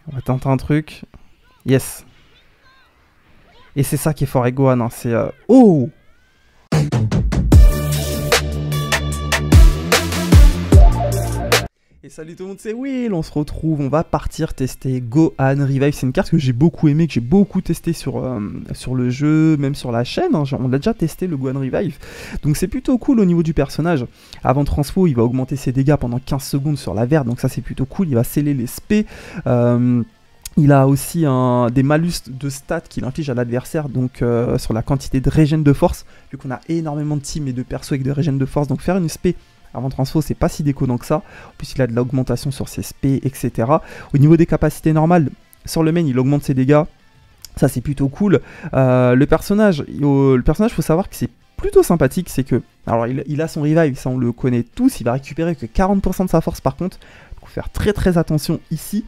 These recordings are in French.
On va tenter un truc. Yes. Et c'est ça qui est fort avec Gohan, hein. C'est... Oh! Et salut tout le monde, c'est Will, on se retrouve, on va partir tester Gohan Revive. C'est une carte que j'ai beaucoup aimée, que j'ai beaucoup testé sur le jeu, même sur la chaîne, hein. On a déjà testé le Gohan Revive. Donc c'est plutôt cool au niveau du personnage. Avant transfo, il va augmenter ses dégâts pendant 15 secondes sur la verte, donc ça c'est plutôt cool. Il va sceller les spé. Il a aussi des malus de stats qu'il inflige à l'adversaire, donc sur la quantité de régène de force, vu qu'on a énormément de teams et de persos avec de régène de force, donc faire une spé avant transfo, c'est pas si déconnant que ça. En plus, il a de l'augmentation sur ses spé, etc. Au niveau des capacités normales, sur le main, il augmente ses dégâts. Ça, c'est plutôt cool. Le personnage, faut savoir que c'est plutôt sympathique. C'est que, alors, il a son revive, ça on le connaît tous. Il va récupérer que 40% de sa force par contre. Il faut faire très très attention ici.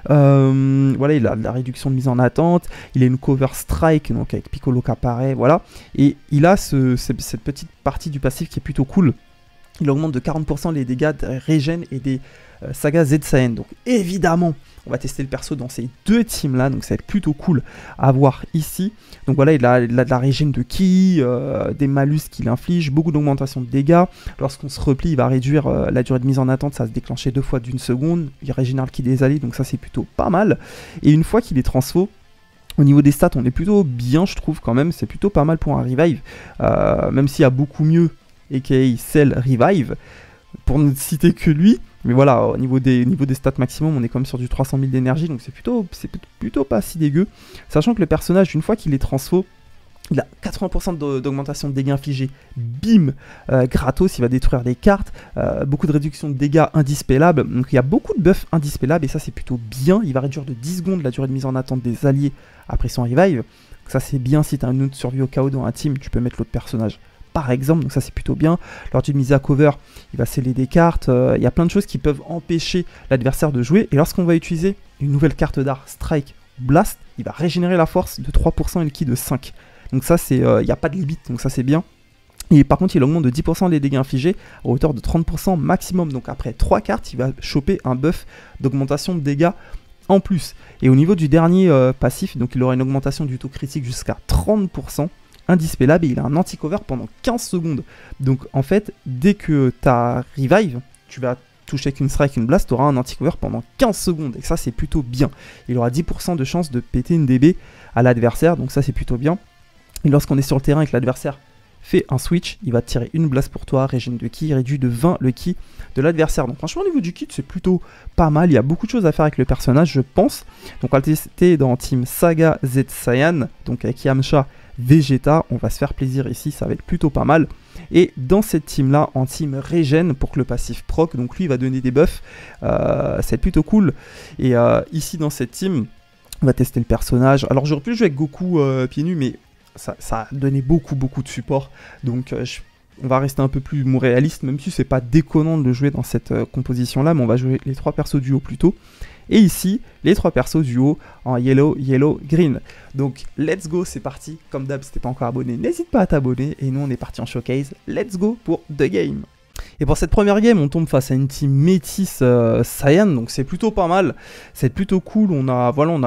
Voilà, il a de la réduction de mise en attente. Il a une cover strike, donc avec Piccolo qui apparaît, voilà. Et il a cette petite partie du passif qui est plutôt cool. Il augmente de 40% les dégâts de régène et des sagas Z Saiyan. Donc évidemment, on va tester le perso dans ces deux teams là, donc ça va être plutôt cool à voir ici. Donc voilà, il a de la régène de ki, des malus qu'il inflige, beaucoup d'augmentation de dégâts. Lorsqu'on se replie, il va réduire la durée de mise en attente, ça va se déclencher 2 fois d'1 seconde. Il régénère le ki des alliés, donc ça c'est plutôt pas mal. Et une fois qu'il est transfo, au niveau des stats, on est plutôt bien, je trouve quand même, c'est plutôt pas mal pour un revive, même s'il y a beaucoup mieux, aka Cell Revive, pour ne citer que lui. Mais voilà, au niveau des stats maximum, on est quand même sur du 300 000 d'énergie, donc c'est plutôt pas si dégueu. Sachant que le personnage, une fois qu'il est transfo, il a 80% d'augmentation de dégâts infligés, bim, gratos, il va détruire des cartes, beaucoup de réduction de dégâts indispellables, donc il y a beaucoup de buffs indispellables, et ça c'est plutôt bien. Il va réduire de 10 secondes la durée de mise en attente des alliés après son revive, donc ça c'est bien. Si tu as une autre survie au chaos dans un team, tu peux mettre l'autre personnage par exemple, donc ça c'est plutôt bien. Lors d'une mise à cover, il va sceller des cartes, il y a plein de choses qui peuvent empêcher l'adversaire de jouer, et lorsqu'on va utiliser une nouvelle carte d'art, Strike Blast, il va régénérer la force de 3% et le ki de 5%. Donc ça c'est, il n'y a pas de limite, donc ça c'est bien. Et par contre il augmente de 10% les dégâts infligés à hauteur de 30% maximum, donc après 3 cartes, il va choper un buff d'augmentation de dégâts en plus. Et au niveau du dernier passif, donc il aura une augmentation du taux critique jusqu'à 30%, indispellable, et il a un anti-cover pendant 15 secondes. Donc en fait, dès que tu as revive, tu vas toucher qu'une strike, une blast, tu auras un anti-cover pendant 15 secondes, et ça c'est plutôt bien. Il aura 10% de chance de péter une DB à l'adversaire, donc ça c'est plutôt bien. Et lorsqu'on est sur le terrain et que l'adversaire fait un switch, il va tirer une blast pour toi, régène de ki, réduit de 20 le ki de l'adversaire. Donc franchement au niveau du kit c'est plutôt pas mal, il y a beaucoup de choses à faire avec le personnage je pense. Donc on va le tester dans Team Saga Z Saiyan, donc avec Yamcha, Vegeta, on va se faire plaisir ici, ça va être plutôt pas mal. Et dans cette team là, en team régène pour que le passif proc, donc lui il va donner des buffs, c'est plutôt cool. Et ici dans cette team, on va tester le personnage. Alors j'aurais pu jouer avec Goku pieds nus, mais ça a donné beaucoup de support, donc on va rester un peu plus réaliste, même si c'est pas déconnant de le jouer dans cette composition là, mais on va jouer les 3 persos duo plutôt. Et ici, les 3 persos duo en yellow, green. Donc, let's go, c'est parti. Comme d'hab, si t'es pas encore abonné, n'hésite pas à t'abonner. Et nous, on est parti en showcase. Let's go pour The Game. Et pour cette première game, on tombe face à une team métis Saiyan. Donc, c'est plutôt pas mal. C'est plutôt cool. On a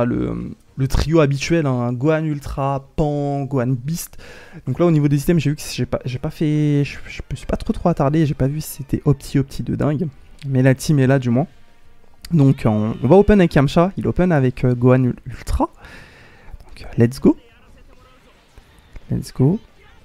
le trio habituel, hein, Gohan Ultra, Pan, Gohan Beast. Donc là au niveau des items, j'ai vu que j'ai pas fait, je me suis pas trop attardé, j'ai pas vu si c'était opti de dingue, mais la team est là du moins. Donc on va open avec Yamcha, il open avec Gohan Ultra. Donc let's go. Let's go.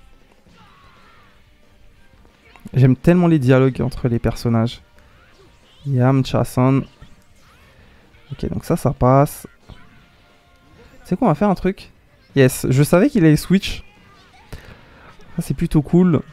J'aime tellement les dialogues entre les personnages. Yamcha-san. Ok, donc ça passe. C'est quoi, on va faire un truc. Yes, je savais qu'il allait switch. Ça c'est plutôt cool.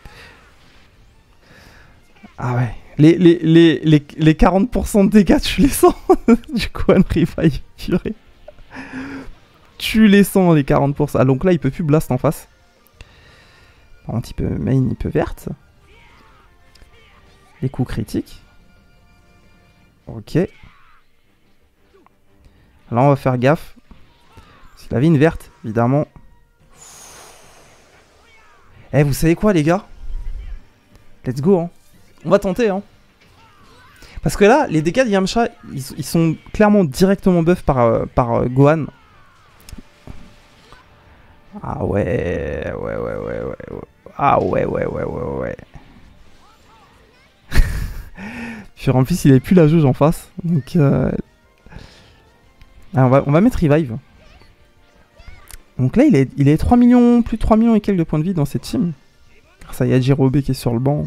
Ah ouais. Les 40% de dégâts, tu les sens. Du coup, un revive, purée. Tu les sens, les 40%. Ah, donc là, il peut plus blast en face. Par contre, il peut main, il peut verte. Les coups critiques. Ok. Là, on va faire gaffe. Il avait une verte, évidemment. Eh, vous savez quoi, les gars? Let's go, hein. On va tenter, hein. Parce que là, les dégâts de Yamcha, ils sont clairement directement buff par Gohan. Ah ouais, ouais. Ah ouais. Puis en plus, il avait plus la jauge en face. Donc, alors, on va mettre Revive. Donc là, il est 3 millions, plus de 3 millions et quelques de points de vie dans cette team. Ça, il y a Jirobe qui est sur le banc.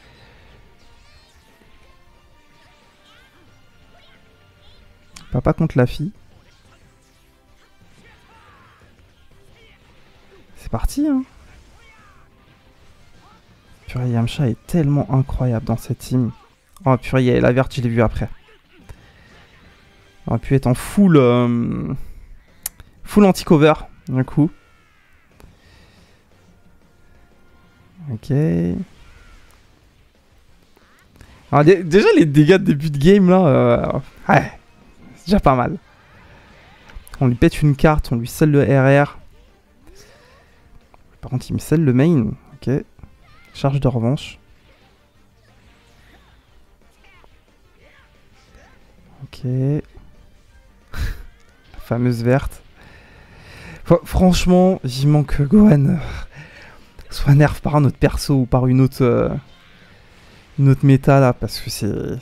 Papa contre la fille. C'est parti, hein. Purée, Yamcha est tellement incroyable dans cette team. Oh purée, la verte, je l'ai vu après. On aurait pu être en full anti-cover, d'un coup. Ok. Alors, déjà, les dégâts de début de game, là, ouais, c'est déjà pas mal. On lui pète une carte, on lui scelle le RR. Par contre, il me scelle le main. Ok. Charge de revanche. Ok. La fameuse verte. Franchement, j'y manque Gohan. Soit nerf par un autre perso ou par une autre méta là, parce que c'est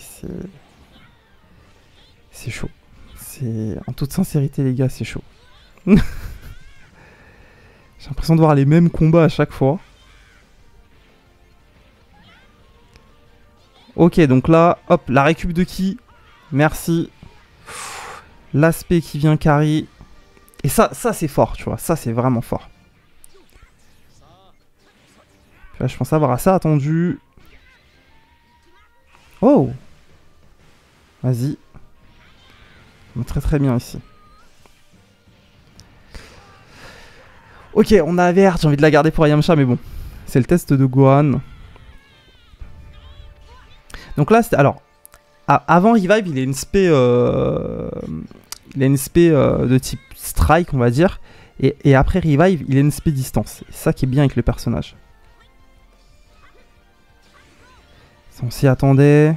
chaud. C'est en toute sincérité les gars, c'est chaud. J'ai l'impression de voir les mêmes combats à chaque fois. Ok, donc là, hop, la récup de ki. Merci. L'aspect qui vient carry. Et ça c'est fort, tu vois. Ça, c'est vraiment fort. Là, je pense avoir assez attendu. Oh! Vas-y. Très très bien ici. Ok, on a vert. J'ai envie de la garder pour Yamcha, mais bon. C'est le test de Gohan. Donc là, alors, avant Revive, il a une spé, de type Strike, on va dire. Et après Revive, il a une spé distance. C'est ça qui est bien avec le personnage. On s'y attendait.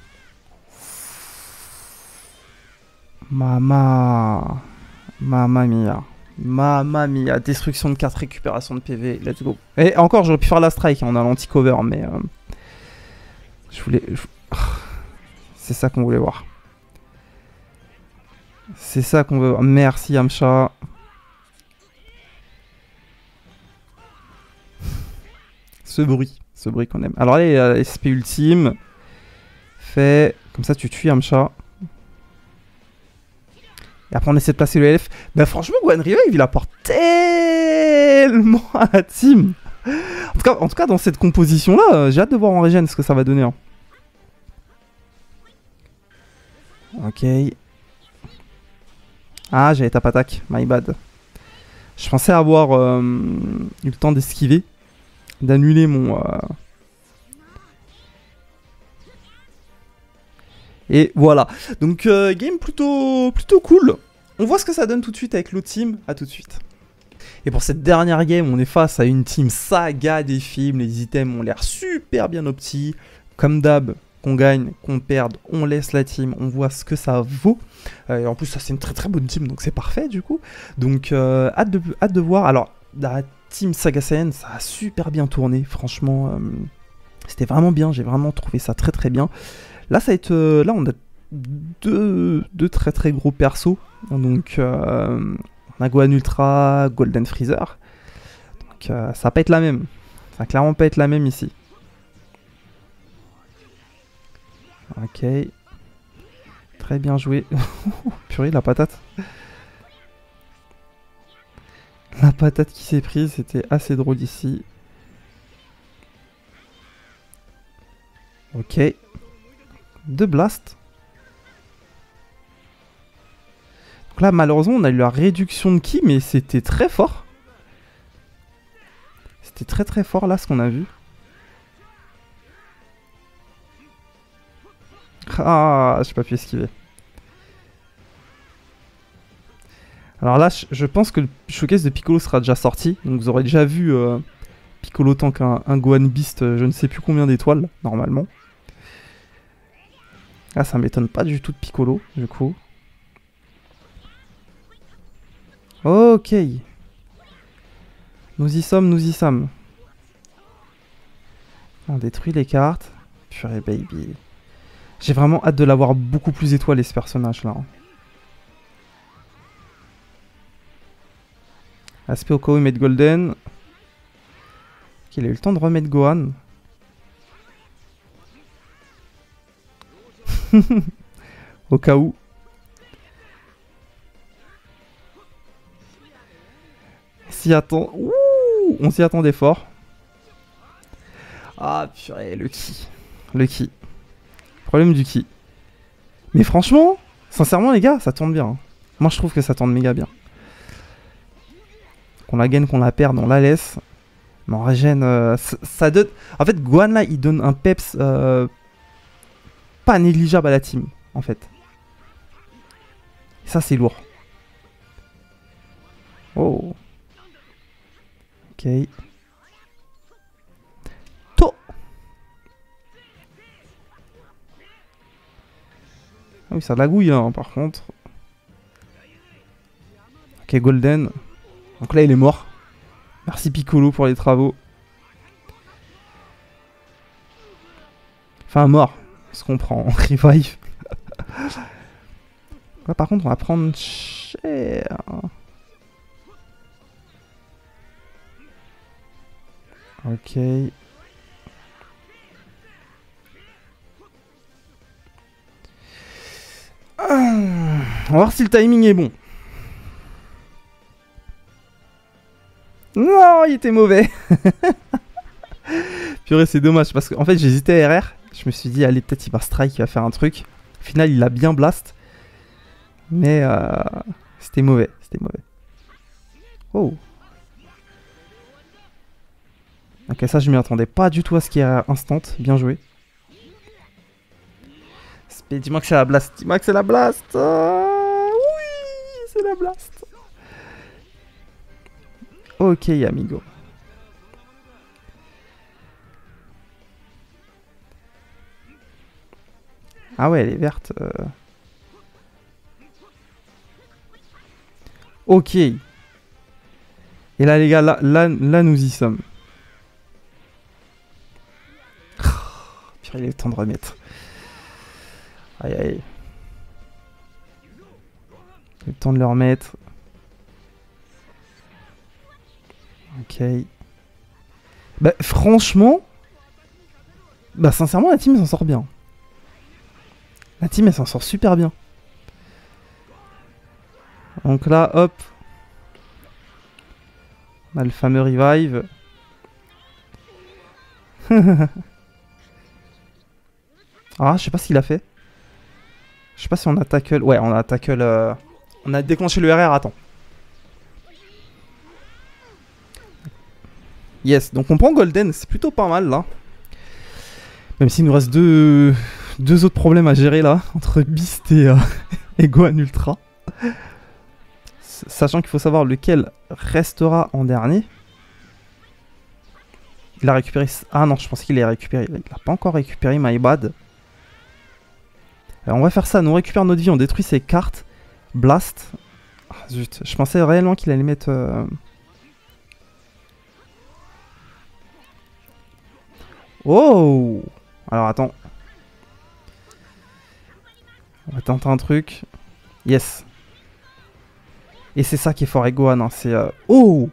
Mamma mia. Mamma mia. Destruction de 4, récupération de PV. Let's go. Et encore, j'aurais pu faire la strike. On a l'anti-cover, mais... C'est ça qu'on voulait voir. C'est ça qu'on veut voir. Merci Yamcha. Ce bruit qu'on aime. Alors allez, SP ultime. Fait. Comme ça tu tues Yamcha. Et après on essaie de placer le LF. Bah franchement Gohan Revive il apporte tellement à la team. En tout cas dans cette composition là, j'ai hâte de voir en régène ce que ça va donner. Hein. Ok. Ah, j'avais tap attaque, my bad. Je pensais avoir eu le temps d'esquiver, d'annuler mon... Et voilà. Donc, game plutôt cool. On voit ce que ça donne tout de suite avec l'autre team. À tout de suite. Et pour cette dernière game, on est face à une team saga des films. Les items ont l'air super bien optis. Comme d'hab. Qu'on gagne, qu'on perde, on laisse la team, on voit ce que ça vaut. Et en plus, ça c'est une très très bonne team, donc c'est parfait du coup. Donc hâte de voir. Alors, la team Saga Saiyan, ça a super bien tourné, franchement. C'était vraiment bien, j'ai vraiment trouvé ça très très bien. Là, ça va être, là on a deux très très gros persos. Donc, on a Gohan Ultra, Golden Freezer. Donc, ça va pas être la même. Ça va clairement pas être la même ici. Ok. Très bien joué. Purée, la patate. La patate qui s'est prise, c'était assez drôle ici. Ok. 2 blasts. Donc là, malheureusement, on a eu la réduction de ki, mais c'était très fort. C'était très très fort là, ce qu'on a vu. Ah, j'ai pas pu esquiver. Alors là, je pense que le showcase de Piccolo sera déjà sorti. Donc vous aurez déjà vu Piccolo tank un Gohan Beast, je ne sais plus combien d'étoiles, normalement. Ah, ça m'étonne pas du tout de Piccolo, du coup. Ok. Nous y sommes, nous y sommes. On détruit les cartes. Purée baby. J'ai vraiment hâte de l'avoir beaucoup plus étoilé ce personnage là. Aspect Oko, il met Golden. Il a eu le temps de remettre Gohan. Au cas où. Ouh, on s'y attendait fort. Ah purée, le ki. Le ki. Problème du ki. Mais franchement, sincèrement les gars, ça tourne bien. Hein. Moi je trouve que ça tourne méga bien. Qu'on la gagne, qu'on la perde, on la laisse. Mais on régène... ça donne... En fait, Gohan là, il donne un peps pas négligeable à la team, en fait. Et ça, c'est lourd. Oh. Ok. To. Ah oui, ça lagouille, hein, par contre. Ok, Golden. Donc là, il est mort. Merci Piccolo pour les travaux. Enfin, mort. Ce qu'on prend en revive. Là, par contre, on va prendre cher. Ok. On va voir si le timing est bon. Non, il était mauvais. Purée, c'est dommage parce qu'en fait, j'hésitais à RR. Je me suis dit, allez, peut-être il va strike, il va faire un truc. Au final, il a bien blast. Mais c'était mauvais. C'était mauvais. Oh. Ok, ça, je m'y attendais pas du tout à ce qu'il y ait instant. Bien joué. Dis-moi que c'est la blast. Dis-moi que c'est la blast. Oui, c'est la blast. Ok, amigo. Ah ouais, elle est verte. Ok. Et là, les gars, là nous y sommes. Puis il est le temps de remettre. Aïe, aïe. Le temps de le remettre. Ok. Bah, franchement... Bah, sincèrement, la team s'en sort bien. La team, elle s'en sort super bien. Donc là, hop. On a le fameux revive. Ah, je sais pas ce qu'il a fait. Je sais pas si on a tackle... Ouais, on a tackle... On a déclenché le RR, attends. Yes, donc on prend Golden, c'est plutôt pas mal là. Même s'il nous reste deux autres problèmes à gérer là, entre Beast et Gohan Ultra. Sachant qu'il faut savoir lequel restera en dernier. Il a récupéré... Ah non, je pense qu'il l'a récupéré. Il l'a pas encore récupéré, my bad. Alors on va faire ça, nous on récupère notre vie, on détruit ses cartes. Blast. Ah, zut, je pensais réellement qu'il allait mettre... Oh! Alors attends. On va tenter un truc. Yes. Et c'est ça qui est fort avec Gohan, hein, c'est... Oh!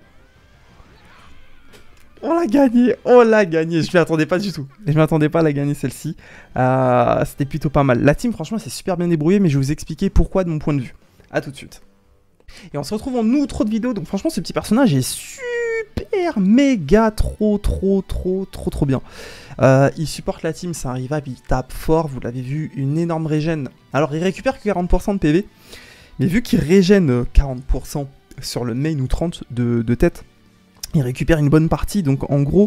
On l'a gagné! On l'a gagné! Je m'y attendais pas du tout. Je m'attendais pas à la gagner celle-ci. C'était plutôt pas mal. La team, franchement, c'est super bien débrouillée, mais je vais vous expliquer pourquoi de mon point de vue. A tout de suite. Et on se retrouve en outro de vidéo. Donc franchement, ce petit personnage est super, méga, trop bien. Il supporte la team, c'est un revive, il tape fort, vous l'avez vu, une énorme régène. Alors il récupère que 40% de PV, mais vu qu'il régène 40% sur le main ou 30% de tête, il récupère une bonne partie, donc en gros,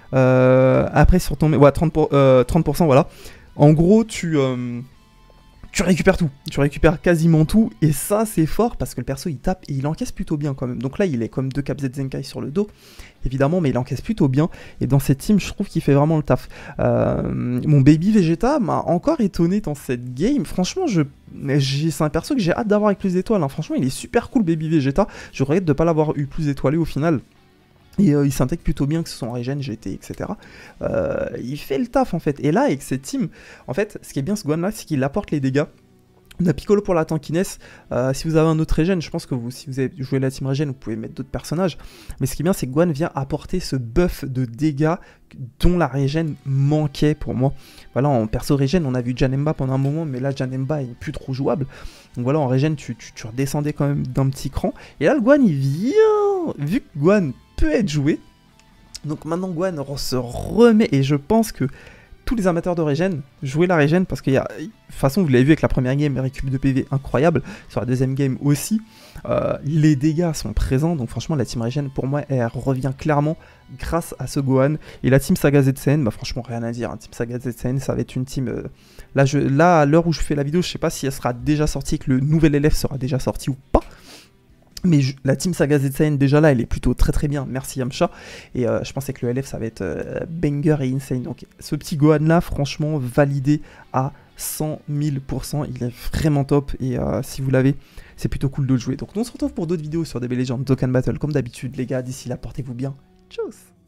après sur ton... Ouais, 30%, voilà. En gros, tu tu récupères tout, tu récupères quasiment tout, et ça c'est fort parce que le perso il tape et il encaisse plutôt bien quand même. Donc là il est comme 2 Cap Z Zenkai sur le dos, évidemment, mais il encaisse plutôt bien, et dans cette team je trouve qu'il fait vraiment le taf. Mon Baby Vegeta m'a encore étonné dans cette game, franchement c'est un perso que j'ai hâte d'avoir avec plus d'étoiles, hein. Franchement il est super cool Baby Vegeta, je regrette de ne pas l'avoir eu plus étoilé au final. Et il s'intègre plutôt bien, que ce soit en régène, GT, etc. Il fait le taf en fait. Et là, avec cette team, en fait, ce qui est bien ce Gohan là, c'est qu'il apporte les dégâts. On a Piccolo pour la tankiness. Si vous avez un autre régène, je pense que si vous avez joué la team régène, vous pouvez mettre d'autres personnages. Mais ce qui est bien, c'est que Gohan vient apporter ce buff de dégâts dont la régène manquait pour moi. Voilà, en perso régène, on a vu Janemba pendant un moment, mais là, Janemba est plus trop jouable. Donc voilà, en régène, tu redescendais quand même d'un petit cran. Et là, le Gohan, il vient... Vu que Gohan peut être joué, donc maintenant Gohan se remet, et je pense que tous les amateurs de régène, jouez la régène, parce qu'il y a, de toute façon vous l'avez vu avec la première game, récup de PV incroyable, sur la deuxième game aussi, les dégâts sont présents, donc franchement la team régène pour moi elle revient clairement grâce à ce Gohan. Et la team Saga ZCN, bah franchement rien à dire, hein. Team Saga ZCN ça va être une team, là à l'heure où je fais la vidéo, je sais pas si elle sera déjà sortie, que le nouvel élève sera déjà sorti ou pas. Mais la team Saga ZCN déjà là elle est plutôt très bien, merci Yamcha. Et je pensais que le LF ça va être banger et insane. Donc ce petit Gohan là franchement validé à 100 000%, il est vraiment top. Et si vous l'avez, c'est plutôt cool de le jouer. Donc on se retrouve pour d'autres vidéos sur DB Legends, Dokkan Battle comme d'habitude les gars. D'ici là portez-vous bien, tchuss.